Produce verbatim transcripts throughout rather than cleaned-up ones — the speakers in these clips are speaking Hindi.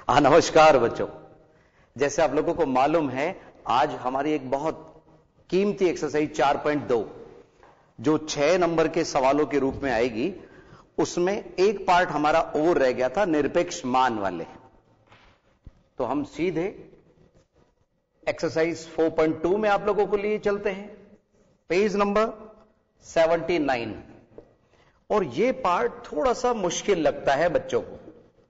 हाँ नमस्कार बच्चों, जैसे आप लोगों को मालूम है आज हमारी एक बहुत कीमती एक्सरसाइज चार पॉइंट दो जो छह नंबर के सवालों के रूप में आएगी, उसमें एक पार्ट हमारा और रह गया था निरपेक्ष मान वाले। तो हम सीधे एक्सरसाइज चार पॉइंट दो में आप लोगों को लिए चलते हैं, पेज नंबर उन्यासी। और ये पार्ट थोड़ा सा मुश्किल लगता है बच्चों को।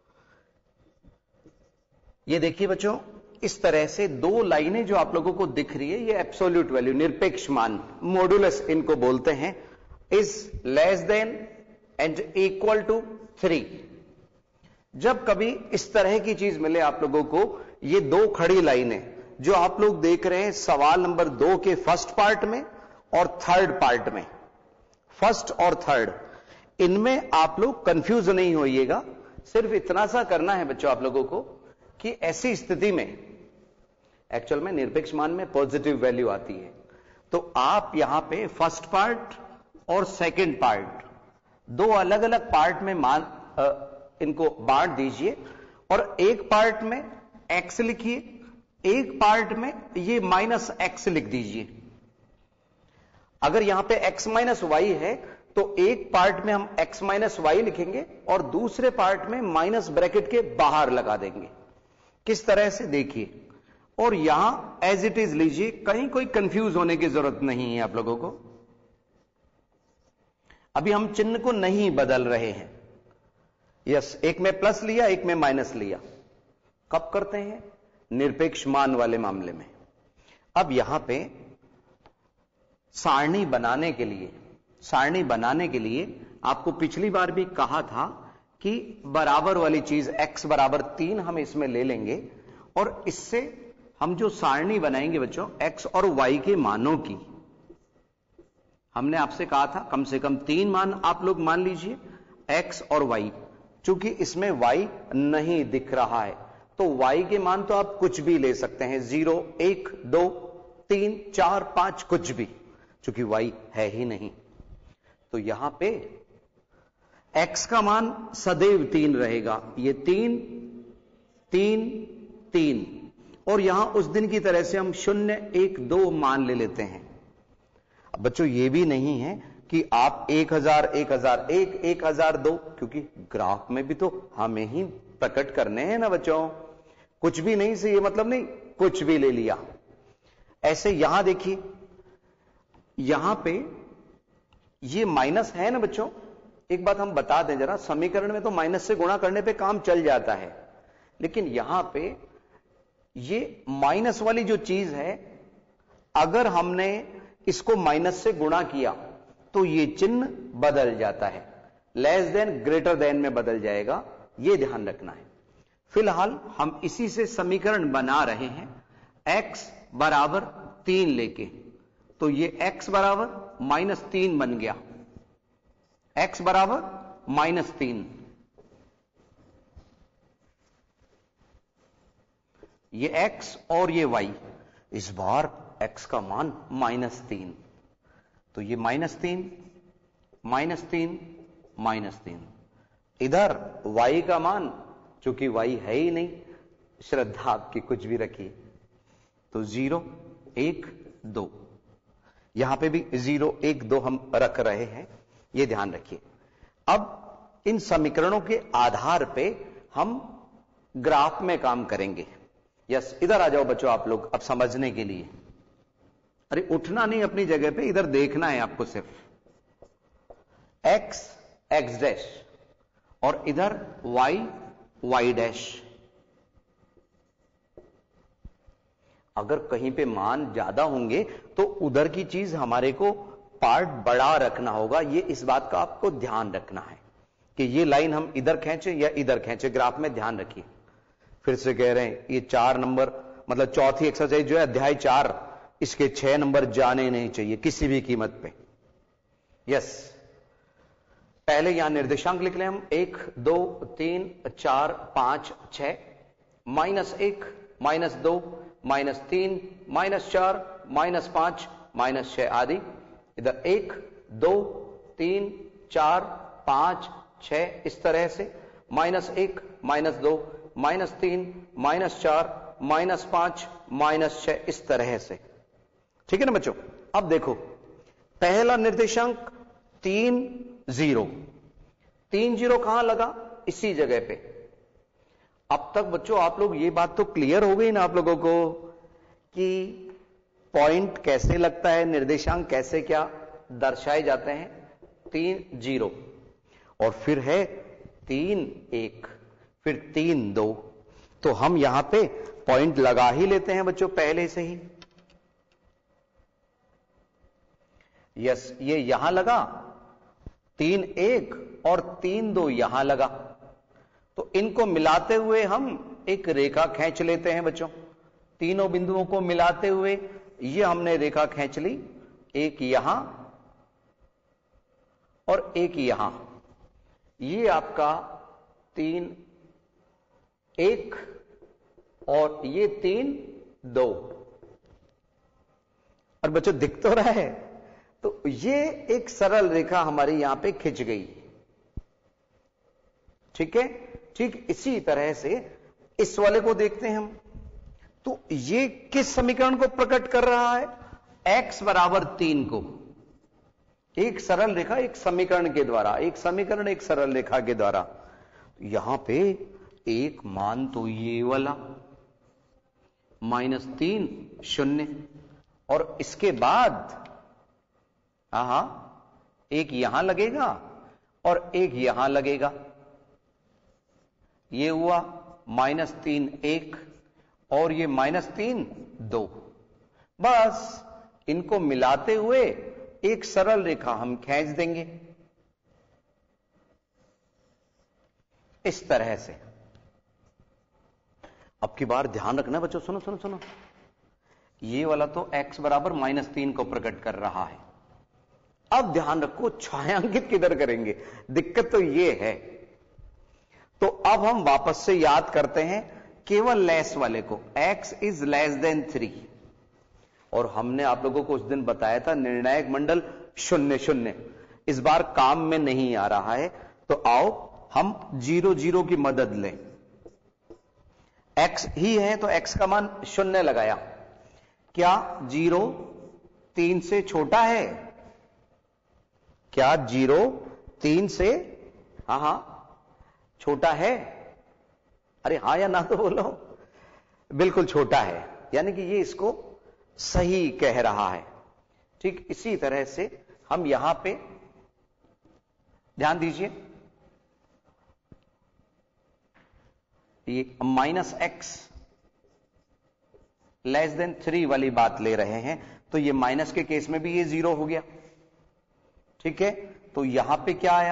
ये देखिए बच्चों, इस तरह से दो लाइनें जो आप लोगों को दिख रही है, ये एब्सोल्यूट वैल्यू निरपेक्ष मान, मॉडुलस इनको बोलते हैं, is less than and equal to three. जब कभी इस तरह की चीज मिले आप लोगों को, ये दो खड़ी लाइनें जो आप लोग देख रहे हैं सवाल नंबर दो के फर्स्ट पार्ट में और थर्ड पार्ट में, फर्स्ट और थर्ड, इनमें आप लोग कंफ्यूज नहीं होइएगा। सिर्फ इतना सा करना है बच्चों आप लोगों को कि ऐसी स्थिति में एक्चुअल में निरपेक्ष मान में पॉजिटिव वैल्यू आती है, तो आप यहां पे फर्स्ट पार्ट और सेकंड पार्ट दो अलग अलग पार्ट में मान आ, इनको बांट दीजिए और एक पार्ट में एक्स लिखिए, एक पार्ट में ये माइनस एक्स लिख दीजिए। अगर यहां पे एक्स माइनस वाई है तो एक पार्ट में हम एक्स माइनस वाई लिखेंगे और दूसरे पार्ट में माइनस ब्रैकेट के बाहर लगा देंगे। किस तरह से देखिए, और यहां एज इट इज लीजिए, कहीं कोई कंफ्यूज होने की जरूरत नहीं है आप लोगों को। अभी हम चिन्ह को नहीं बदल रहे हैं। यस, एक में प्लस लिया, एक में माइनस लिया। कब करते हैं? निरपेक्ष मान वाले मामले में। अब यहां पे सारणी बनाने के लिए सारणी बनाने के लिए आपको पिछली बार भी कहा था कि बराबर वाली चीज x बराबर तीन हम इसमें ले लेंगे और इससे हम जो सारणी बनाएंगे बच्चों x और y के मानों की, हमने आपसे कहा था कम से कम तीन मान आप लोग मान लीजिए x और y। चूंकि इसमें y नहीं दिख रहा है तो y के मान तो आप कुछ भी ले सकते हैं, जीरो, एक, दो, तीन, चार, पांच, कुछ भी, चूंकि y है ही नहीं। तो यहां पे x का मान सदैव तीन रहेगा, ये तीन, तीन, तीन, और यहां उस दिन की तरह से हम शून्य, एक, दो मान ले लेते हैं। अब बच्चों ये भी नहीं है कि आप एक हजार, एक हजार एक, एक हजार दो, क्योंकि ग्राफ में भी तो हमें ही प्रकट करने हैं ना बच्चों। कुछ भी नहीं से ये मतलब नहीं कुछ भी ले लिया। ऐसे यहां देखिए, यहां पे ये माइनस है ना बच्चों। एक बात हम बता दें जरा, समीकरण में तो माइनस से गुणा करने पे काम चल जाता है, लेकिन यहां पे ये माइनस वाली जो चीज है, अगर हमने इसको माइनस से गुणा किया तो ये चिन्ह बदल जाता है, लेस देन ग्रेटर देन में बदल जाएगा, ये ध्यान रखना है। फिलहाल हम इसी से समीकरण बना रहे हैं, x बराबर तीन लेके, तो ये x बराबर माइनस तीन बन गया, x बराबर माइनस तीन। ये x और ये y, इस बार x का मान माइनस तीन, तो ये माइनस तीन, माइनस तीन, माइनस तीन। इधर y का मान, चूंकि y है ही नहीं, श्रद्धा आपकी कुछ भी रखिए, तो जीरो, एक, दो, यहां पे भी जीरो, एक, दो हम रख रहे हैं, ये ध्यान रखिए। अब इन समीकरणों के आधार पे हम ग्राफ में काम करेंगे। यस, इधर आ जाओ बच्चों आप लोग, अब समझने के लिए। अरे उठना नहीं अपनी जगह पे, इधर देखना है आपको सिर्फ। x x डैश और इधर y y डैश। अगर कहीं पे मान ज्यादा होंगे तो उधर की चीज हमारे को पार्ट बड़ा रखना होगा। ये इस बात का आपको ध्यान रखना है कि ये लाइन हम इधर खींचे या इधर खींचे, ग्राफ में ध्यान रखिए। फिर से कह रहे हैं, ये चार नंबर मतलब चौथी एक्सरसाइज जो है अध्याय चार, इसके छह नंबर जाने नहीं चाहिए किसी भी कीमत पे। यस, पहले यहां निर्देशांक लिख लें हम, एक, दो, तीन, चार, पांच, छह, माइनस एक, माइनस दो, माइनस तीन, माइनस चार, माइनस पांच, माइनस छह आदि। इधर एक, दो, तीन, चार, पांच, छह, इस तरह से माइनस एक, माइनस दो, माइनस तीन, माइनस चार, माइनस पांच, माइनस छह, इस तरह से। ठीक है ना बच्चों। अब देखो पहला निर्देशांक तीन जीरो, तीन जीरो कहां लगा? इसी जगह पे। अब तक बच्चों आप लोग ये बात तो क्लियर हो गई ना आप लोगों को कि पॉइंट कैसे लगता है, निर्देशांक कैसे क्या दर्शाए जाते हैं। तीन जीरो और फिर है तीन एक, फिर तीन दो, तो हम यहां पे पॉइंट लगा ही लेते हैं बच्चों पहले से ही। यस, ये यहां लगा, तीन एक और तीन दो यहां लगा, तो इनको मिलाते हुए हम एक रेखा खींच लेते हैं बच्चों। तीनों बिंदुओं को मिलाते हुए ये हमने रेखा खींच ली, एक यहां और एक यहां। ये आपका तीन एक और ये तीन दो। और बच्चों दिख तो रहा है, तो ये एक सरल रेखा हमारी यहां पे खिंच गई। ठीक है। ठीक इसी तरह से इस वाले को देखते हैं हम, तो ये किस समीकरण को प्रकट कर रहा है? x बराबर तीन को। एक सरल रेखा एक समीकरण के द्वारा, एक समीकरण एक सरल रेखा के द्वारा। यहां पे एक मान तो ये वाला माइनस तीन शून्य, और इसके बाद हा एक यहां लगेगा और एक यहां लगेगा। ये हुआ माइनस तीन एक और ये माइनस तीन दो। बस इनको मिलाते हुए एक सरल रेखा हम खींच देंगे इस तरह से। अब की बार ध्यान रखना बच्चों, सुनो सुनो सुनो, ये वाला तो x बराबर माइनस तीन को प्रकट कर रहा है। अब ध्यान रखो छायांकित किधर करेंगे, दिक्कत तो ये है। तो अब हम वापस से याद करते हैं केवल लेस वाले को, x is less than three. और हमने आप लोगों को उस दिन बताया था निर्णायक मंडल शून्य शून्य, इस बार काम में नहीं आ रहा है। तो आओ हम जीरो जीरो की मदद लें। x ही है तो x का मान शून्य लगाया। क्या जीरो तीन से छोटा है? क्या जीरो तीन से हां हां छोटा है? अरे हां या ना तो बोलो। बिल्कुल छोटा है, यानी कि ये इसको सही कह रहा है। ठीक इसी तरह से हम यहां पे ध्यान दीजिए, ये minus x less than three वाली बात ले रहे हैं, तो ये माइनस के केस में भी ये जीरो हो गया। ठीक है, तो यहां पे क्या आया?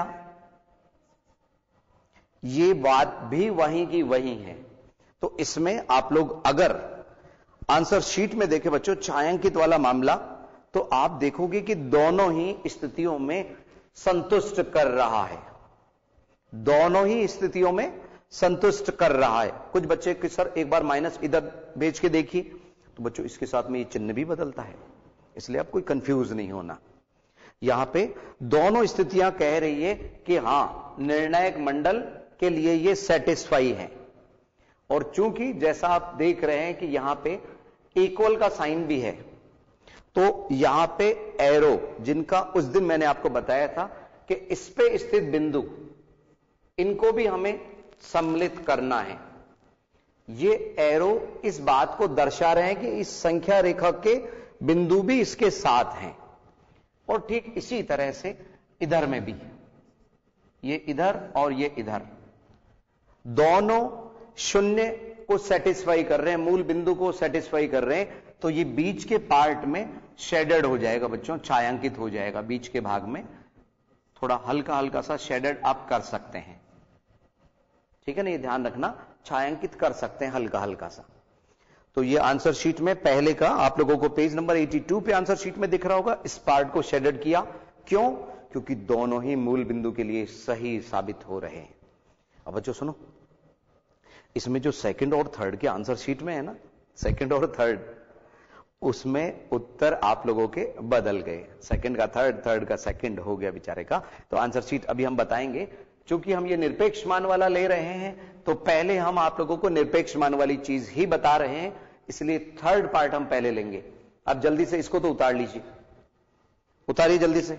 ये बात भी वहीं की वहीं है। तो इसमें आप लोग अगर आंसर शीट में देखें बच्चों छायांकित वाला मामला, तो आप देखोगे कि दोनों ही स्थितियों में संतुष्ट कर रहा है। दोनों ही स्थितियों में संतुष्ट कर रहा है। कुछ बच्चे कि सर एक बार माइनस इधर भेज के देखिए, तो बच्चों इसके साथ में ये चिन्ह भी बदलता है, इसलिए आप कोई कंफ्यूज नहीं होना। यहां पे दोनों स्थितियां कह रही है कि हां निर्णायक मंडल के लिए ये सेटिस्फाई है। और चूंकि जैसा आप देख रहे हैं कि यहां पे इक्वल का साइन भी है, तो यहां पे एरो जिनका उस दिन मैंने आपको बताया था कि इस पे स्थित बिंदु, इनको भी हमें सम्मिलित करना है। ये एरो इस बात को दर्शा रहे हैं कि इस संख्या रेखा के बिंदु भी इसके साथ हैं। और ठीक इसी तरह से इधर में भी, ये इधर और ये इधर, दोनों शून्य को सेटिस्फाई कर रहे हैं, मूल बिंदु को सेटिस्फाई कर रहे हैं। तो ये बीच के पार्ट में शेडेड हो जाएगा बच्चों, छायांकित हो जाएगा। बीच के भाग में थोड़ा हल्का हल्का सा शेडेड आप कर सकते हैं। ठीक है ना, ये ध्यान रखना, छायांकित कर सकते हैं हल्का हल्का सा। तो ये आंसर शीट में पहले का आप लोगों को पेज नंबर बयासी पे आंसर शीट में दिख रहा होगा। इस पार्ट को शेडेड किया, क्यों? क्योंकि दोनों ही मूल बिंदु के लिए सही साबित हो रहे हैं। अब बच्चों सुनो, इसमें जो सेकंड और थर्ड के आंसर शीट में है ना, सेकंड और थर्ड, उसमें उत्तर आप लोगों के बदल गए। सेकंड का थर्ड, थर्ड का सेकंड हो गया बेचारे का। तो आंसर शीट अभी हम बताएंगे चूंकि हम ये निरपेक्ष मान वाला ले रहे हैं तो पहले हम आप लोगों को निरपेक्ष मान वाली चीज ही बता रहे हैं, इसलिए थर्ड पार्ट हम पहले लेंगे। अब जल्दी से इसको तो उतार लीजिए, उतारिए जल्दी से।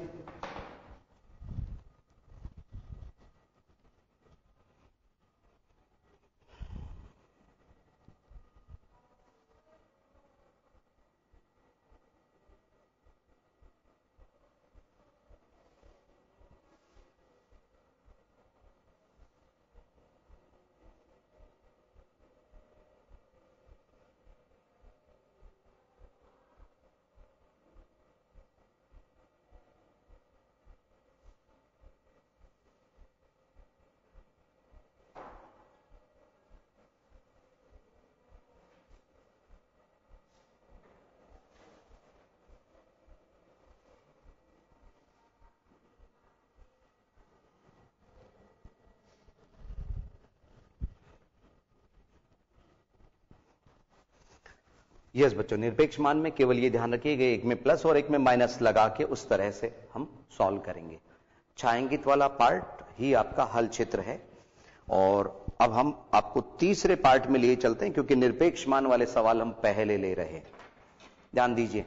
यस बच्चों, निरपेक्ष मान में केवल ये ध्यान रखिएगा, एक में प्लस और एक में माइनस लगा के उस तरह से हम सॉल्व करेंगे। छायांकित वाला पार्ट ही आपका हल क्षेत्र है। और अब हम आपको तीसरे पार्ट में लिए चलते हैं, क्योंकि निरपेक्ष मान वाले सवाल हम पहले ले रहे हैं। ध्यान दीजिए।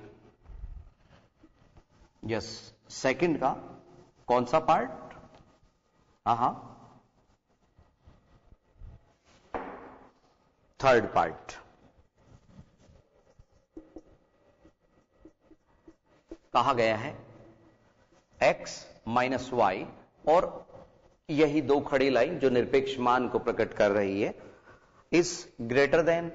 यस, सेकंड का कौन सा पार्ट? हाँ हाँ, थर्ड पार्ट। कहा गया है x माइनस वाई, और यही दो खड़ी लाइन जो निरपेक्ष मान को प्रकट कर रही है, is greater than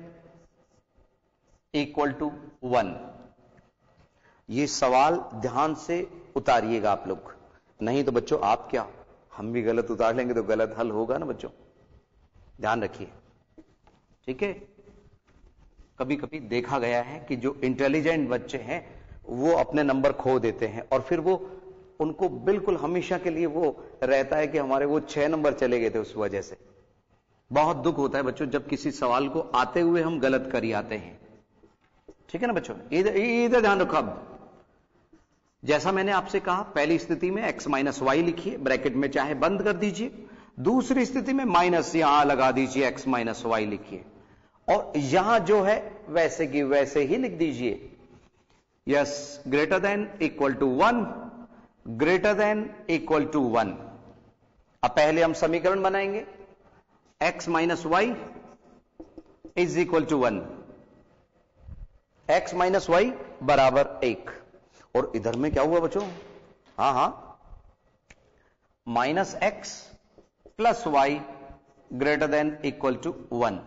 equal to one. ये सवाल ध्यान से उतारिएगा आप लोग, नहीं तो बच्चों आप क्या, हम भी गलत उतार लेंगे तो गलत हल होगा ना बच्चों। ध्यान रखिए, ठीक है। कभी कभी देखा गया है कि जो इंटेलिजेंट बच्चे हैं वो अपने नंबर खो देते हैं, और फिर वो उनको बिल्कुल हमेशा के लिए वो रहता है कि हमारे वो छह नंबर चले गए थे। उस वजह से बहुत दुख होता है बच्चों जब किसी सवाल को आते हुए हम गलत कर ही आते हैं। ठीक है ना बच्चों, इधर इधर ध्यान रखो। अब जैसा मैंने आपसे कहा, पहली स्थिति में x माइनस वाई लिखिए, ब्रैकेट में चाहे बंद कर दीजिए। दूसरी स्थिति में माइनस यहां लगा दीजिए, x माइनस वाई लिखिए, और यहां जो है वैसे की वैसे ही लिख दीजिए। Yes, greater than equal to one, greater than equal to one. अब पहले हम समीकरण बनाएंगे, x minus y is equal to one, x minus y बराबर एक। और इधर में क्या हुआ बच्चों? हां हां, minus x plus y greater than equal to one.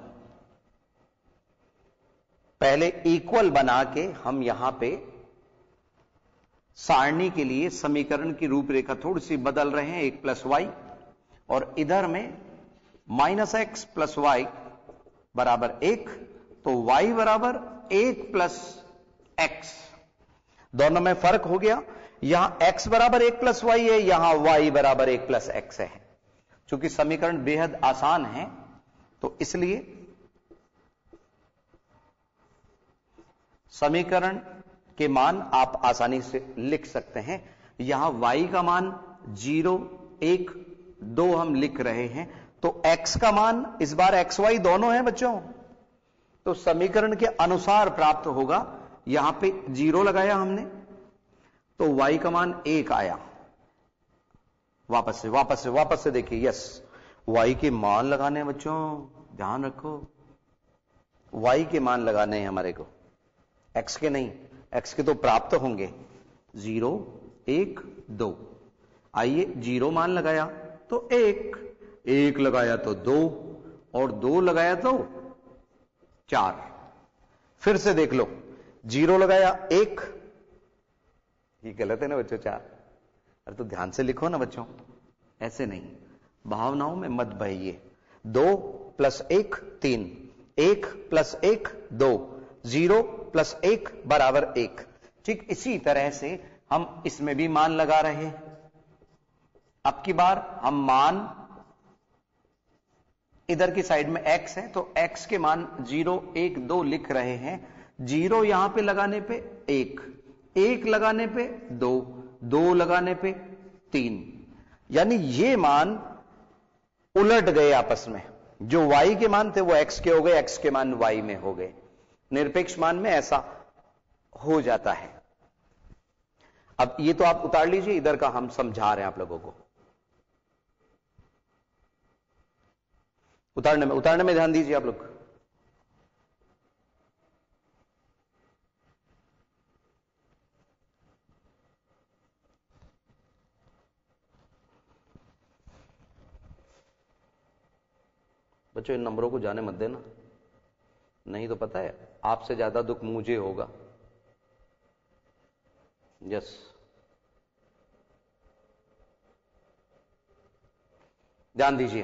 पहले इक्वल बना के हम यहां पे सारणी के लिए समीकरण की रूपरेखा थोड़ी सी बदल रहे हैं, एक प्लस वाई, और इधर में माइनस एक्स प्लस वाई बराबर एक, तो वाई बराबर एक प्लस एक्स। दोनों में फर्क हो गया, यहां एक्स बराबर एक प्लस वाई है, यहां वाई बराबर एक प्लस एक्स है। चूंकि समीकरण बेहद आसान है तो इसलिए समीकरण के मान आप आसानी से लिख सकते हैं। यहां y का मान जीरो, एक, दो हम लिख रहे हैं, तो x का मान इस बार एक्स वाई दोनों है बच्चों, तो समीकरण के अनुसार प्राप्त होगा। यहां पे जीरो लगाया हमने तो y का मान एक आया। वापस से वापस से वापस से देखिए, यस, y के मान लगाने हैं बच्चों, ध्यान रखो, y के मान लगाने हैं हमारे को, x के नहीं। x के तो प्राप्त होंगे, जीरो, एक, दो। आइए, जीरो मान लगाया तो एक, एक लगाया तो दो, और दो लगाया तो चार। फिर से देख लो, जीरो लगाया एक, ये गलत है ना बच्चों, चार। अरे तो ध्यान से लिखो ना बच्चों, ऐसे नहीं, भावनाओं में मत बहिए। दो प्लस एक तीन, एक प्लस एक दो, जीरो प्लस एक बराबर एक। ठीक इसी तरह से हम इसमें भी मान लगा रहे हैं। अब की बार हम मान, इधर की साइड में x है तो x के मान जीरो, एक, दो लिख रहे हैं। जीरो यहां पे लगाने पे एक, एक लगाने पे दो, दो लगाने पे तीन, यानी ये मान उलट गए आपस में, जो y के मान थे वो x के हो गए, x के मान y में हो गए। निरपेक्ष मान में ऐसा हो जाता है। अब ये तो आप उतार लीजिए, इधर का हम समझा रहे हैं आप लोगों को। उतारने में उतारने में ध्यान दीजिए आप लोग। बच्चों इन नंबरों को जाने मत देना, नहीं तो पता है आपसे ज्यादा दुख मुझे होगा। यस, ध्यान दीजिए।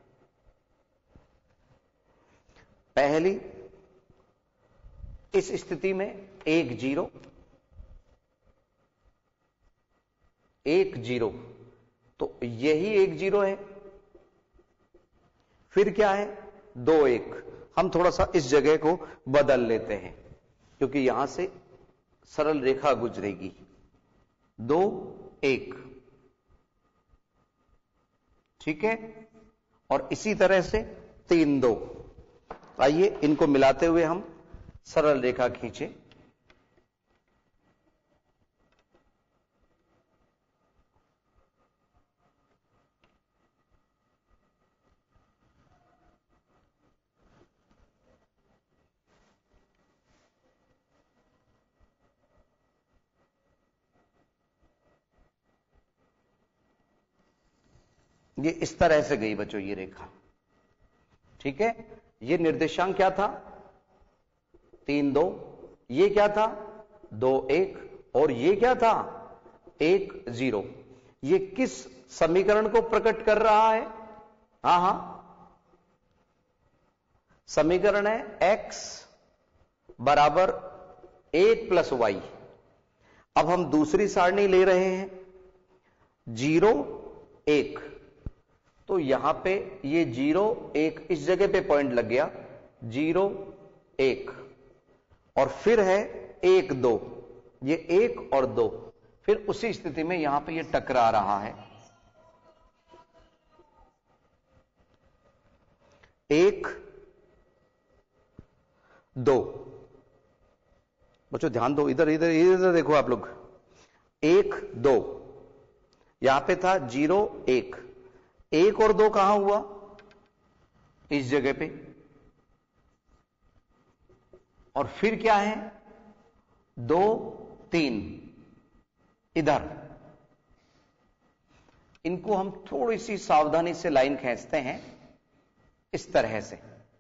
पहली इस स्थिति में एक जीरो, एक जीरो, तो यही एक जीरो है। फिर क्या है, दो एक। हम थोड़ा सा इस जगह को बदल लेते हैं क्योंकि यहां से सरल रेखा गुजरेगी। दो एक, ठीक है। और इसी तरह से तीन दो। आइए इनको मिलाते हुए हम सरल रेखा खींचे। ये इस तरह से गई बच्चों ये रेखा, ठीक है। ये निर्देशांक क्या था, तीन दो। ये क्या था, दो एक। और ये क्या था, एक जीरो। ये किस समीकरण को प्रकट कर रहा है, हां हां, समीकरण है x बराबर एक प्लस वाई। अब हम दूसरी सारणी ले रहे हैं, जीरो एक। तो यहां पे ये जीरो एक इस जगह पे पॉइंट लग गया, जीरो एक। और फिर है एक दो, ये एक और दो। फिर उसी स्थिति में यहां पे ये टकरा रहा है, एक दो। बच्चों ध्यान दो, इधर इधर इधर देखो आप लोग, एक दो। यहां पे था जीरो एक, एक और दो कहां हुआ, इस जगह पे। और फिर क्या है, दो तीन इधर। इनको हम थोड़ी सी सावधानी से लाइन खींचते हैं इस तरह से।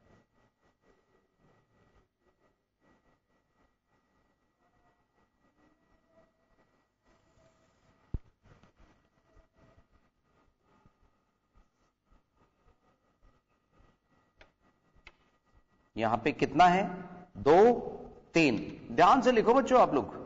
यहां पे कितना है, दो तीन। ध्यान से लिखो बच्चों आप लोग।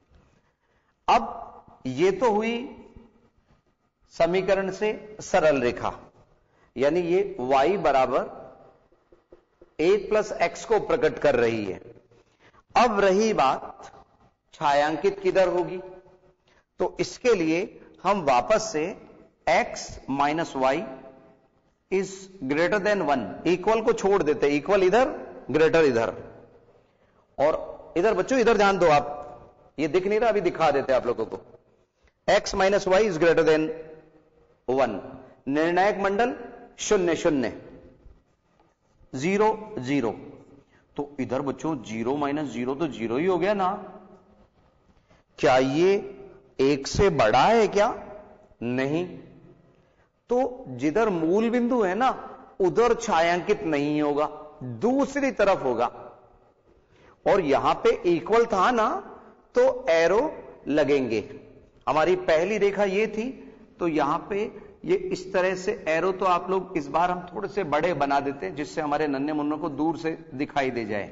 अब ये तो हुई समीकरण से सरल रेखा, यानी ये y बराबर एक प्लस एक्स को प्रकट कर रही है। अब रही बात छायांकित किधर होगी, तो इसके लिए हम वापस से x minus y is greater than one, equal को छोड़ देते, इक्वल इधर, ग्रेटर इधर। और इधर बच्चों इधर ध्यान दो आप, ये दिख नहीं रहा, अभी दिखा देते आप लोगों को। x minus y is greater than one. निर्णायक मंडल शून्य शून्य, जीरो जीरो। तो इधर बच्चों जीरो माइनस जीरो तो जीरो ही हो गया ना। क्या ये एक से बड़ा है क्या, नहीं। तो जिधर मूल बिंदु है ना, उधर छायांकित नहीं होगा, दूसरी तरफ होगा। और यहां पे इक्वल था ना, तो एरो लगेंगे। हमारी पहली रेखा ये थी, तो यहां पे ये इस तरह से एरो, तो आप लोग इस बार हम थोड़े से बड़े बना देते हैं जिससे हमारे नन्हे मुन्नों को दूर से दिखाई दे जाए।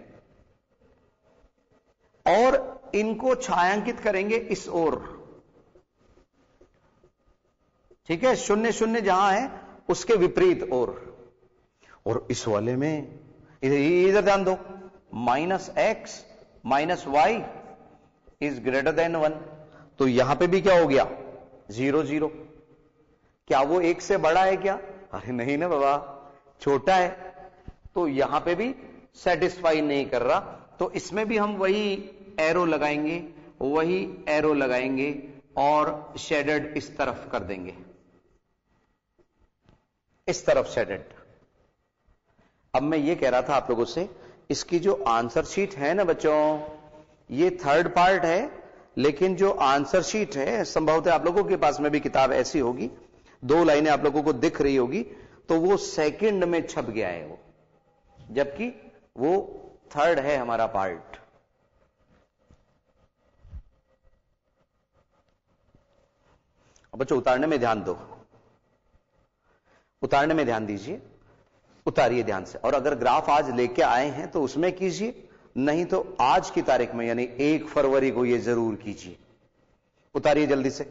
और इनको छायांकित करेंगे इस ओर, ठीक है। शून्य शून्य जहां है उसके विपरीत ओर। और इस वाले में इधर ध्यान दो, minus x minus y is greater than one. तो यहां पे भी क्या हो गया, जीरो जीरो। क्या वो एक से बड़ा है क्या, अरे नहीं ना बाबा, छोटा है, तो यहां पे भी सेटिस्फाई नहीं कर रहा, तो इसमें भी हम वही एरो लगाएंगे, वही एरो लगाएंगे और शेडेड इस तरफ कर देंगे, इस तरफ शेडेड। अब मैं ये कह रहा था आप लोगों से, इसकी जो आंसर शीट है ना बच्चों, ये थर्ड पार्ट है, लेकिन जो आंसर शीट है संभवतः आप लोगों के पास में भी किताब ऐसी होगी, दो लाइनें आप लोगों को दिख रही होगी, तो वो सेकंड में छप गया है वो, जबकि वो थर्ड है हमारा पार्ट। अब बच्चों उतारने में ध्यान दो, उतारने में ध्यान दीजिए, उतारिए ध्यान से। और अगर ग्राफ आज लेके आए हैं तो उसमें कीजिए, नहीं तो आज की तारीख में यानी एक फरवरी को ये जरूर कीजिए। उतारिए जल्दी से।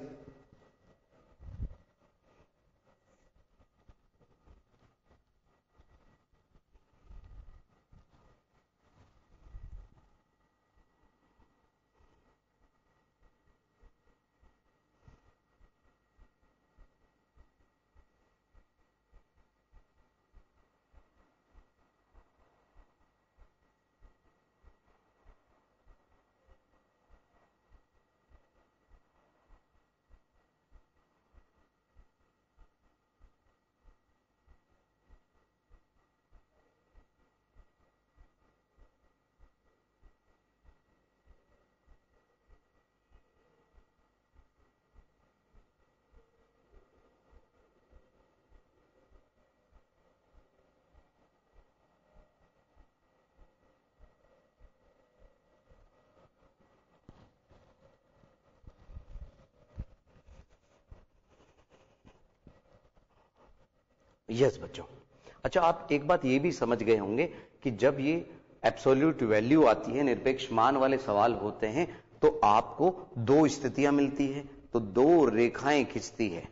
यस बच्चों। अच्छा, आप एक बात ये भी समझ गए होंगे कि जब ये एब्सोल्यूट वैल्यू आती है, निरपेक्ष मान वाले सवाल होते हैं, तो आपको दो स्थितियां मिलती है, तो दो रेखाएं खिंचती है,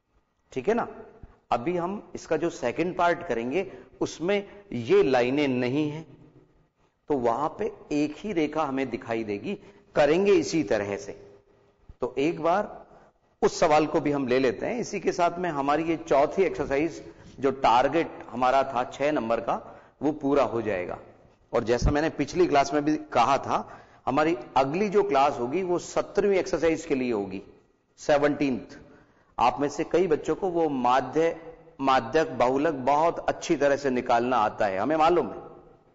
ठीक है ना। अभी हम इसका जो सेकंड पार्ट करेंगे उसमें ये लाइनें नहीं है, तो वहां पे एक ही रेखा हमें दिखाई देगी। करेंगे इसी तरह से, तो एक बार उस सवाल को भी हम ले लेते हैं। इसी के साथ में हमारी ये चौथी एक्सरसाइज, जो टारगेट हमारा था छह नंबर का, वो पूरा हो जाएगा। और जैसा मैंने पिछली क्लास में भी कहा था, हमारी अगली जो क्लास होगी वो सत्रहवीं एक्सरसाइज के लिए होगी, सेवनटीन्थ। आप में से कई बच्चों को वो माध्य माध्यक बहुलक बहुत अच्छी तरह से निकालना आता है, हमें मालूम है,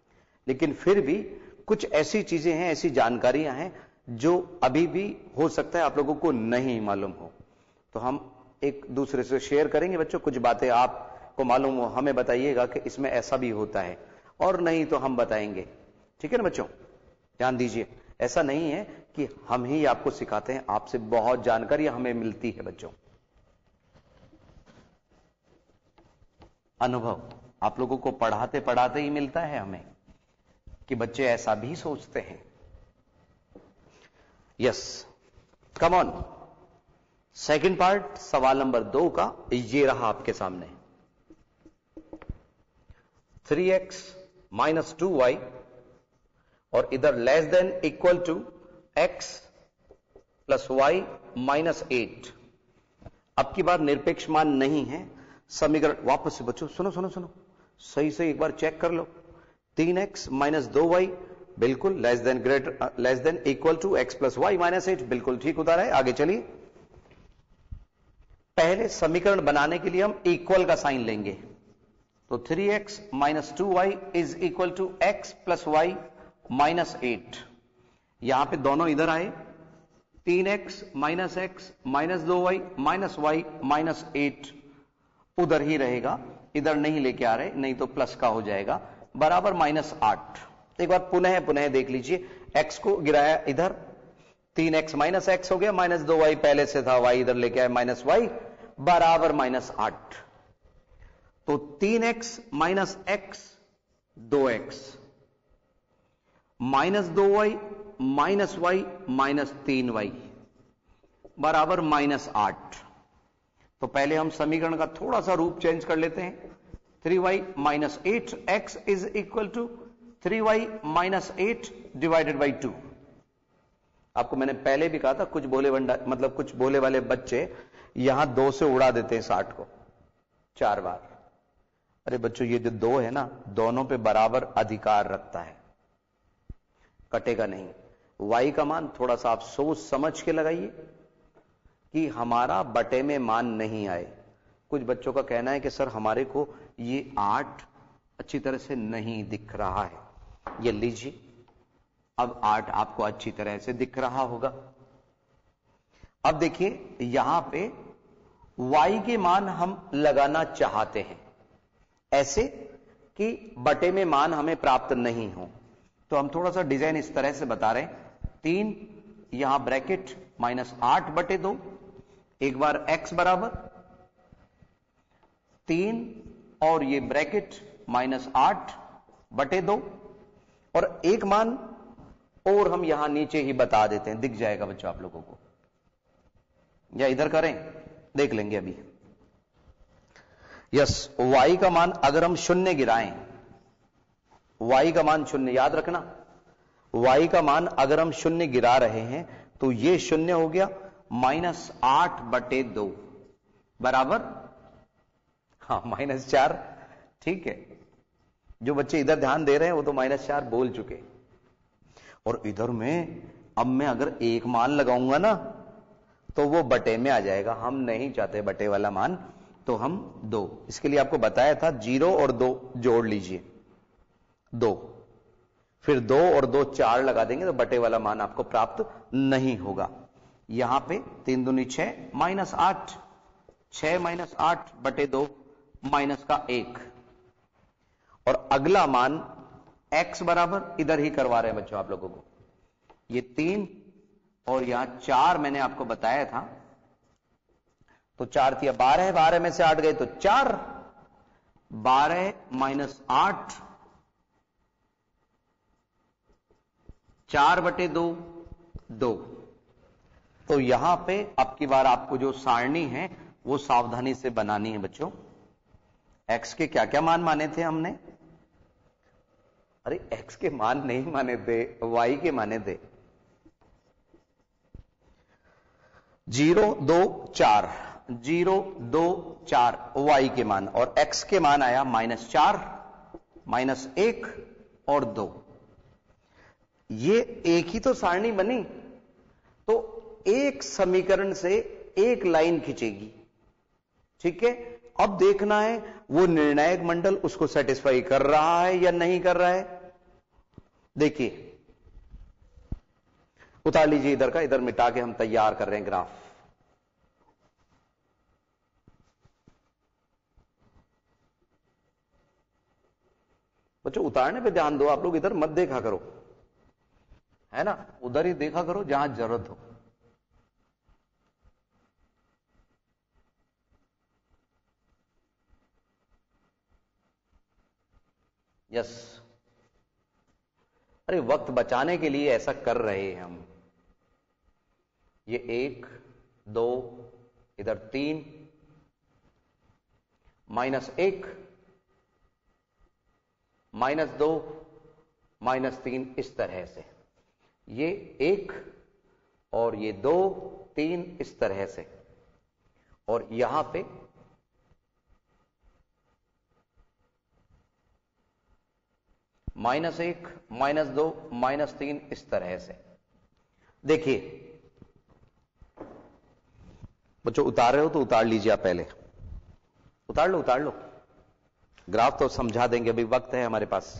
लेकिन फिर भी कुछ ऐसी चीजें हैं, ऐसी जानकारियां हैं जो अभी भी हो सकता है आप लोगों को नहीं मालूम हो, तो हम एक दूसरे से शेयर करेंगे बच्चों। कुछ बातें आपको मालूम हो, हमें बताइएगा कि इसमें ऐसा भी होता है, और नहीं तो हम बताएंगे, ठीक है ना बच्चों। ध्यान दीजिए, ऐसा नहीं है कि हम ही आपको सिखाते हैं, आपसे बहुत जानकारी हमें मिलती है बच्चों। अनुभव आप लोगों को पढ़ाते पढ़ाते ही मिलता है हमें, कि बच्चे ऐसा भी सोचते हैं। Yes, come on. Second part सवाल नंबर दो का ये रहा आपके सामने। Three x minus two y और इधर less than equal to x plus y minus eight. अब की बार निरपेक्ष मान नहीं है, समीकरण वापस से बच्चों सुनो सुनो सुनो सही से एक बार चेक कर लो। तीन एक्स माइनस दो वाई बिल्कुल less than greater less than equal to x plus y minus eight, बिल्कुल ठीक उतारा है। आगे चलिए, पहले समीकरण बनाने के लिए हम इक्वल का साइन लेंगे, तो three x minus two y is equal to x plus y minus eight. यहां पे दोनों इधर आए, तीन एक्स माइनस एक्स माइनस दो y minus y minus eight उधर ही रहेगा, इधर नहीं लेके आ रहे, नहीं तो प्लस का हो जाएगा, बराबर माइनस आठ। एक बार पुनः पुनः देख लीजिए, एक्स को गिराया इधर, तीन एक्स माइनस एक्स हो गया, माइनस दो वाई पहले से था, वाई इधर लेके आए माइनस वाई बराबर माइनस आठ। तो तीन एक्स माइनस एक्स दो एक्स माइनस दो वाई माइनस वाई माइनस तीन वाई बराबर माइनस आठ। तो पहले हम समीकरण का थोड़ा सा रूप चेंज कर लेते हैं। Three y minus eight x is equal to three y minus eight divided by two. आपको मैंने पहले भी कहा था, कुछ बोले बंडा मतलब कुछ बोले वाले बच्चे यहां दो से उड़ा देते हैं साठ को चार बार, अरे बच्चों ये जो दो है ना, दोनों पे बराबर अधिकार रखता है, कटेगा नहीं। y का मान थोड़ा सा आप सोच समझ के लगाइए कि हमारा बटे में मान नहीं आए। कुछ बच्चों का कहना है कि सर हमारे को ये आठ अच्छी तरह से नहीं दिख रहा है, ये लीजिए, अब आठ आपको अच्छी तरह से दिख रहा होगा। अब देखिए यहां पे y के मान हम लगाना चाहते हैं ऐसे कि बटे में मान हमें प्राप्त नहीं हो, तो हम थोड़ा सा डिजाइन इस तरह से बता रहे हैं, तीन यहां ब्रैकेट माइनस आठ बटे दो, एक बार x बराबर तीन और ये ब्रैकेट माइनस आठ बटे दो, और एक मान और हम यहां नीचे ही बता देते हैं, दिख जाएगा बच्चों आप लोगों को, या इधर करें देख लेंगे अभी। यस, y का मान अगर हम शून्य गिराएं, y का मान शून्य, याद रखना y का मान अगर हम शून्य गिरा रहे हैं तो ये शून्य हो गया माइनस आठ बटे दो बराबर, हाँ माइनस चार। ठीक है, जो बच्चे इधर ध्यान दे रहे हैं वो तो माइनस चार बोल चुके, और इधर में अब मैं अगर एक मान लगाऊंगा ना तो वो बटे में आ जाएगा, हम नहीं चाहते बटे वाला मान, तो हम दो, इसके लिए आपको बताया था जीरो और दो जोड़ लीजिए, दो, फिर दो और दो चार लगा देंगे तो बटे वाला मान आपको प्राप्त नहीं होगा। यहां पे तीन दूनी छह माइनस आठ, छह माइनस आठ बटे दो माइनस का एक, और अगला मान x बराबर इधर ही करवा रहे हैं बच्चों आप लोगों को, ये तीन और यहां चार मैंने आपको बताया था, तो चार थी बारह, बारह में से आठ गए तो चार, बारह माइनस आठ, चार बटे दो, दो। तो यहां पे अब की बार आपको जो सारणी है वो सावधानी से बनानी है बच्चों। x के क्या क्या मान माने थे हमने? अरे x के मान नहीं माने थे, y के माने थे। जीरो दो चार, जीरो दो चार y के मान, और x के मान आया माइनस चार, माइनस एक और दो। ये एक ही तो सारणी बनी, तो एक समीकरण से एक लाइन खींचेगी। ठीक है, अब देखना है वो निर्णायक मंडल उसको सेटिस्फाई कर रहा है या नहीं कर रहा है। देखिए उतार लीजिए इधर का, इधर मिटा के हम तैयार कर रहे हैं ग्राफ। बच्चों उतारने पे ध्यान दो, आप लोग इधर मत देखा करो, है ना, उधर ही देखा करो जहां जरूरत हो। यस, अरे वक्त बचाने के लिए ऐसा कर रहे हैं हम। ये एक दो, इधर तीन, माइनस एक, माइनस दो, माइनस तीन, इस तरह से ये एक और ये दो तीन इस तरह से, और यहां पे माइनस एक, माइनस दो, माइनस तीन, इस तरह से। देखिए बच्चों उतार रहे हो तो उतार लीजिए, आप पहले उतार लो, उतार लो, ग्राफ तो समझा देंगे, अभी वक्त है हमारे पास।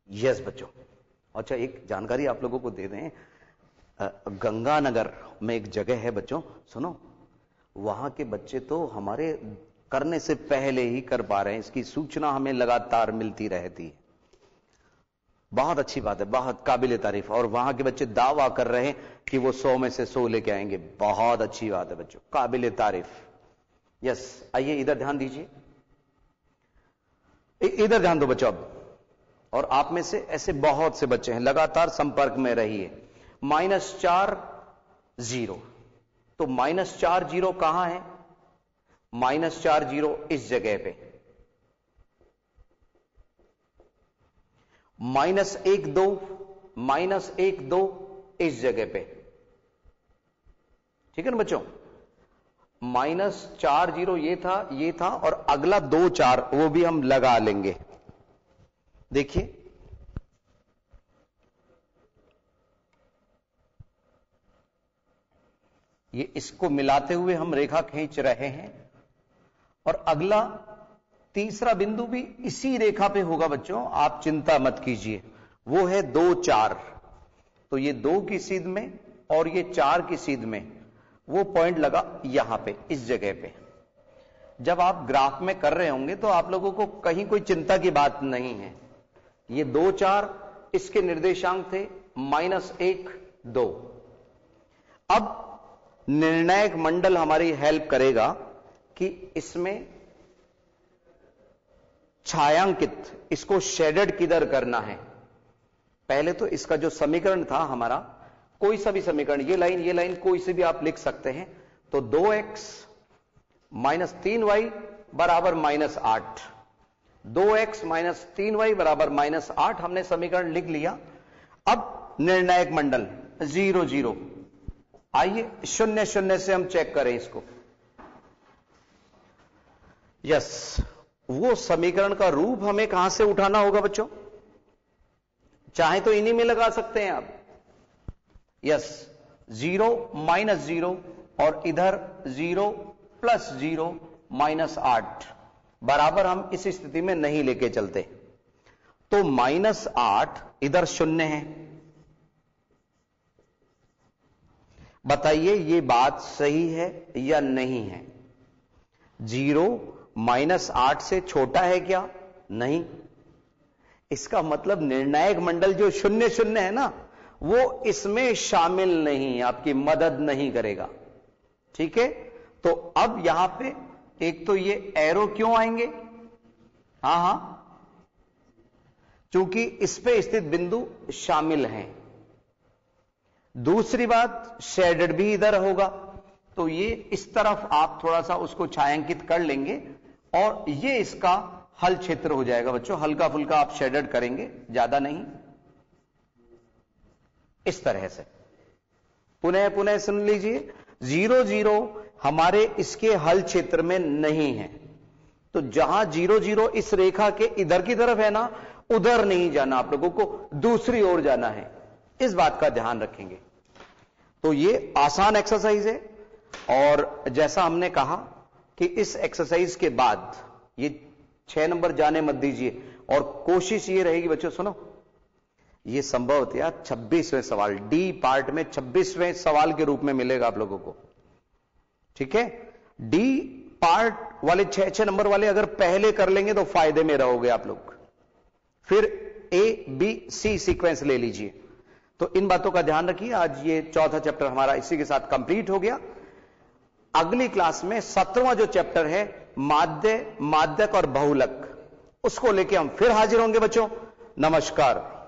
यस बच्चों। अच्छा, एक जानकारी आप लोगों को दे दें, गंगानगर में एक जगह है बच्चों, सुनो, वहां के बच्चे तो हमारे करने से पहले ही कर पा रहे हैं, इसकी सूचना हमें लगातार मिलती रहती है। बहुत अच्छी बात है, बहुत काबिल तारीफ। और वहां के बच्चे दावा कर रहे हैं कि वो सौ में से सौ लेके आएंगे। बहुत अच्छी बात है बच्चों, काबिल तारीफ। यस, आइए इधर ध्यान दीजिए, इधर ध्यान दो बच्चों अब। और आप में से ऐसे बहुत से बच्चे हैं, लगातार संपर्क में रहिए। माइनस चार जीरो, तो माइनस चार जीरो कहां है? माइनस चार जीरो इस जगह पे, माइनस एक दो, माइनस एक दो इस जगह पे, ठीक है ना बच्चों? माइनस चार जीरो ये था, ये था, और अगला दो चार वो भी हम लगा लेंगे। देखिए, ये इसको मिलाते हुए हम रेखा खींच रहे हैं, और अगला तीसरा बिंदु भी इसी रेखा पे होगा बच्चों, आप चिंता मत कीजिए। वो है दो चार, तो ये दो की सीध में और ये चार की सीध में वो पॉइंट लगा यहां पे, इस जगह पे। जब आप ग्राफ में कर रहे होंगे तो आप लोगों को कहीं कोई चिंता की बात नहीं है। ये दो चार, इसके निर्देशांक थे माइनस एक दो। अब निर्णायक मंडल हमारी हेल्प करेगा कि इसमें छायांकित, इसको शेडेड किधर करना है। पहले तो इसका जो समीकरण था हमारा, कोई सा भी समीकरण, ये लाइन ये लाइन कोई से भी आप लिख सकते हैं। तो दो एक्स माइनस तीन वाई बराबर माइनस आठ, दो एक्स माइनस तीन वाई बराबर माइनस आठ, हमने समीकरण लिख लिया। अब निर्णायक मंडल जीरो जीरो, आइए शून्य शून्य से हम चेक करें इसको। यस, वो समीकरण का रूप हमें कहां से उठाना होगा बच्चों? चाहे तो इन्हीं में लगा सकते हैं आप। यस, जीरो माइनस जीरो, और इधर जीरो प्लस जीरो माइनस आठ, बराबर हम इस स्थिति में नहीं लेके चलते। तो माइनस आठ इधर शून्य है। बताइए ये बात सही है या नहीं है? जीरो माइनस आठ से छोटा है क्या? नहीं। इसका मतलब निर्णायक मंडल जो शून्य शून्य है ना, वो इसमें शामिल नहीं, आपकी मदद नहीं करेगा। ठीक है, तो अब यहां पे एक तो ये एरो क्यों आएंगे? हां हां, क्योंकि इस पे स्थित बिंदु शामिल हैं। दूसरी बात, शेडेड भी इधर होगा, तो ये इस तरफ आप थोड़ा सा उसको छायांकित कर लेंगे, और ये इसका हल क्षेत्र हो जाएगा बच्चों। हल्का फुल्का आप शेडेड करेंगे, ज्यादा नहीं, इस तरह से। पुनः पुनः सुन लीजिए, जीरो जीरो हमारे इसके हल क्षेत्र में नहीं है। तो जहां जीरो जीरो इस रेखा के इधर की तरफ है ना, उधर नहीं जाना, आप लोगों को दूसरी ओर जाना है। इस बात का ध्यान रखेंगे। तो ये आसान एक्सरसाइज है, और जैसा हमने कहा कि इस एक्सरसाइज के बाद ये छह नंबर जाने मत दीजिए, और कोशिश ये रहेगी बच्चों, सुनो, ये संभवतया छब्बीसवें सवाल, डी पार्ट में छब्बीसवें सवाल के रूप में मिलेगा आप लोगों को। ठीक है, डी पार्ट वाले छह छह नंबर वाले अगर पहले कर लेंगे तो फायदे में रहोगे आप लोग। फिर ए बी सी सीक्वेंस ले लीजिए। तो इन बातों का ध्यान रखिए। आज ये चौथा चैप्टर हमारा इसी के साथ कंप्लीट हो गया। अगली क्लास में सत्रहवां जो चैप्टर है, माध्य, माध्यक और बहुलक, उसको लेके हम फिर हाजिर होंगे बच्चों। नमस्कार।